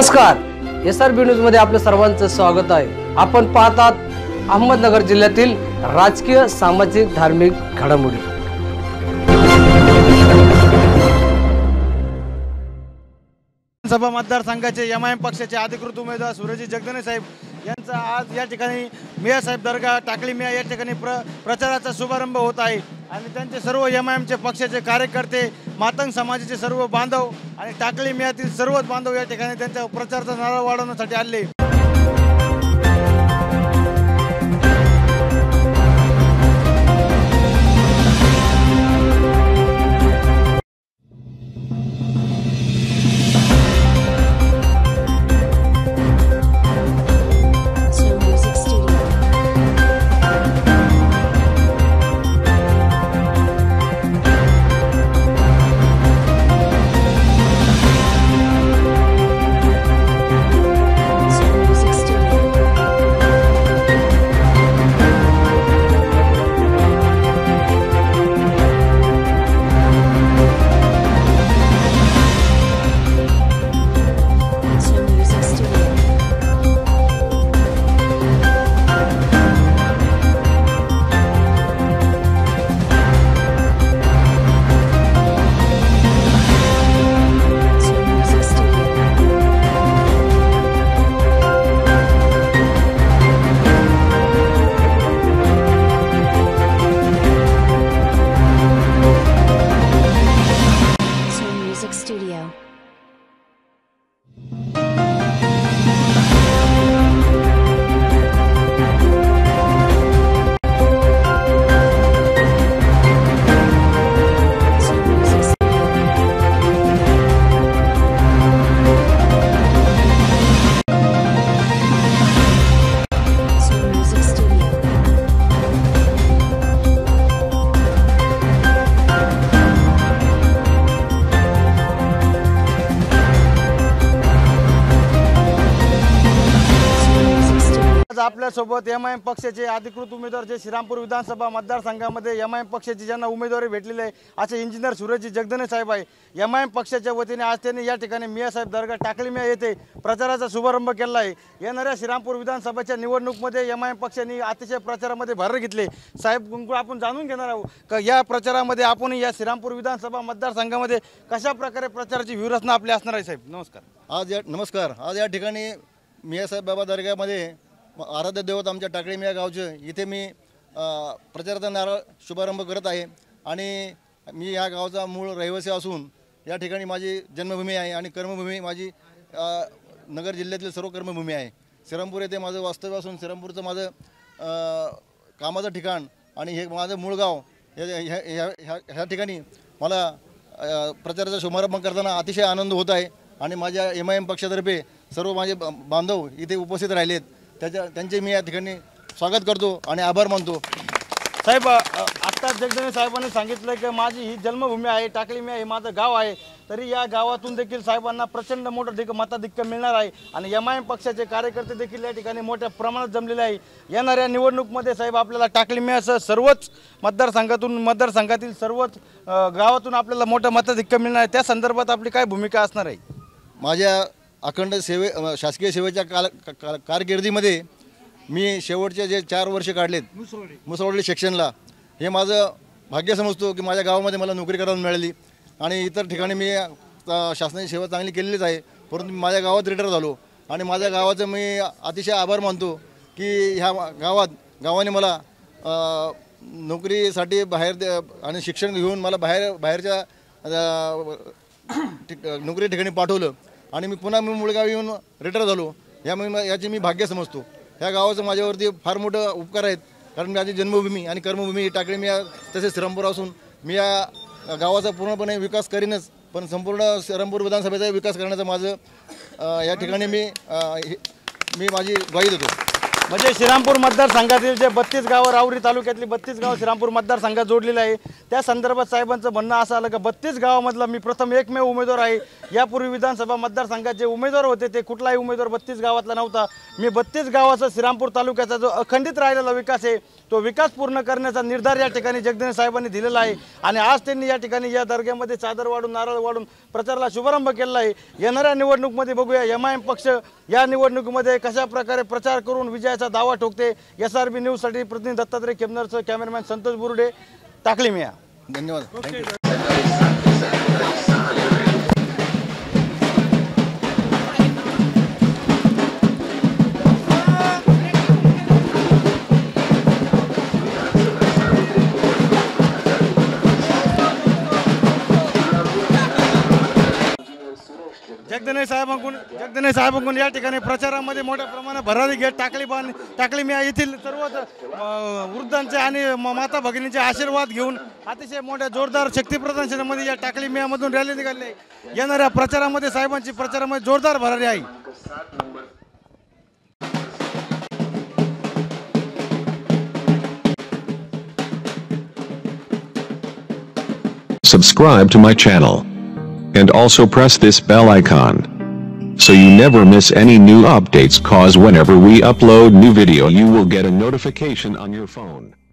नमस्कार, SRB news मध्ये आपलं सर्वांचं स्वागत आहे। आपण पाहतात अहमदनगर जिल्ह्यातील राजकीय, सामाजिक, धार्मिक घडामोडी। विधानसभा मतदारसंघाचे MIM पक्षाचे अधिकृत उमेदवार सूरजी जगदने साहेब यांचा आज या ठिकाणी मियाँ साहेब दर्गा टाकळी मियाँ या ठिकाणी प्रचाराचा शुभारंभ होत आहे आणि त्यांचे सर्व MIMचे पक्षाचे कार्यकर्ते, मातंग समाजाचे सर्व बांधव आणि टाकळी मियाँतील सर्वच बांधव या ठिकाणी त्यांच्या प्रचाराचा नारळ वाढवण्यासाठी आले। आपल्या सोबत MIM पक्षाचे अधिकृत उमेदवार जे श्रीरामपूर विधानसभा मतदारसंघामध्ये MIM पक्षाची ज्यांना उमेदवारी भेटलेली आहे असे इंजिनियर सूरजी जगदने साहेब आहे। MIM पक्षाच्या वतीने आज त्यांनी या ठिकाणी मियाँ साहेब दर्गा टाकळी मियाँ येथे प्रचाराचा शुभारंभ केला आहे। येणाऱ्या श्रीरामपूर विधानसभाच्या निवडणुकीमध्ये MIM पक्षाने अतिशय प्रचारामध्ये भर घेतले। साहेब, आपण जाणून घेणार आहोत का या प्रचारामध्ये आपण या श्रीरामपूर विधानसभा मतदारसंघामध्ये कशा प्रकारे प्रचाराची व्यूहरचना आपली असणार आहे। साहेब नमस्कार। आज या ठिकाणी मियाँ साहेब बाबा दर्गामध्ये आराध्य दैवत आमच्या टाकळी मियाँ गावचे इथे मी प्रचाराचा नारळ शुभारंभ करत आहे आणि मी या गावचा मूळ रहिवासी असून या ठिकाणी माझी जन्मभूमी आहे आणि कर्मभूमी माझी नगर जिल्ह्यातील सर्व कर्मभूमी आहे। श्रीरामपूर येथे माझं वास्तव्य असून श्रीरामपूरचं माझं कामाचं ठिकाण आणि हे माझं मूळ गाव ह्या ठिकाणी मला प्रचाराचा शुभारंभ करताना अतिशय आनंद होत आहे आणि माझ्या MIM पक्षातर्फे सर्व माझे बांधव इथे उपस्थित राहिलेत, त्यांचे मी या ठिकाणी स्वागत करतो आणि आभार मानतो। साहेब, आत्ता जगदने साहेबांनी सांगितलं की माझी ही जन्मभूमी आहे, टाकळी मियाँ हे माझं गाव आहे, तरी या गावातून देखील साहेबांना प्रचंड मोठं मताधिक्य मिळणार आहे आणि MIM पक्षाचे कार्यकर्ते देखील या ठिकाणी मोठ्या प्रमाणात जमलेले आहे। येणाऱ्या निवडणुकीमध्ये साहेब आपल्याला टाकळी मियाँसह सर्वच मतदारसंघातील सर्वच गावातून आपल्याला मोठं मताधिक्य मिळणार आहे। त्या संदर्भात आपली काय भूमिका असणार आहे? माझ्या अखंड शासकीय सेवेच्या कारकिर्दीमध्ये मी शेवटचे जे 4 वर्ष काढलेत मुसळवडी सेक्शनला, हे माझं भाग्य समजतो की माझ्या गावामध्ये मला नोकरी करायला मिळाली आणि इतर ठिकाणी मी शासनाची सेवा चांगली केलेलीच आहे, परंतु मी माझ्या गावात रिटायर झालो आणि माझ्या गावाचं मी अतिशय आभार मानतो की ह्या गावाने मला नोकरीसाठी बाहेर आणि शिक्षण घेऊन मला बाहेरच्या नोकरी ठिकाणी पाठवलं आणि मी पुन्हा मुळगाव येऊन रिटायर झालो। याची मी भाग्य समजतो। ह्या गावाचं माझ्यावरती फार मोठं उपकार आहेत, कारण माझी जन्मभूमी आणि कर्मभूमी टाकळी मियाँ तसेच श्रीरामपूर असून मी या गावाचा पूर्णपणे विकास करीनच, पण संपूर्ण श्रीरामपूर विधानसभेचा विकास करण्याचं माझं या ठिकाणी मी माझी ग्वाही देतो। म्हणजे श्रीरामपूर मतदारसंघातील जे 32 गावं, राहुरी तालुक्यातली 32 गावं श्रीरामपूर मतदारसंघात जोडलेली आहे. त्या संदर्भात साहेबांचं म्हणणं असं आलं की 32 गावामधला मी प्रथम एकमेव उमेदवार आहे. यापूर्वी विधानसभा मतदारसंघात जे उमेदवार होते ते कुठलाही उमेदवार 32 गावातला नव्हता. मी 32 गावाचा श्रीरामपूर तालुक्याचा जो अखंडित राहिलेला विकास आहे तो विकास पूर्ण करण्याचा निर्धार या ठिकाणी जगदने साहेबांनी दिलेला आहे. आणि आज त्यांनी या ठिकाणी या दर्ग्यामध्ये चादर वाढून नारळ वाढून प्रचाराला शुभारंभ केला आहे. येणाऱ्या निवडणुकीमध्ये बघूया MIM पक्ष या निवडणुकीमध्ये कशा प्रकारे प्रचार करून विजयाचा दावा ठोकते. SRB न्यूजसाठी प्रतिनिधी दत्तात्रय केमनरसह कॅमेरामॅन संतोष बुरुडे, टाकली मिया. धन्यवाद. थँक्यू. जगदने साहेबांकडून या ठिकाणी प्रचारामध्ये मोठ्या प्रमाणात भरारी घेत टाकली मिया येथील सर्व वृद्धांचे आणि माता भगिनींचे आशीर्वाद घेऊन अतिशय मोठ्या जोरदार शक्ती प्रदर्शनामध्ये या टाकली मियामधून रॅली निघाली. येणाऱ्या प्रचारामध्ये साहेबांची प्रचारामध्ये जोरदार भरारी आहे. Subscribe to my channel and also press this bell icon so you never miss any new updates, cause whenever we upload new video you will get a notification on your phone.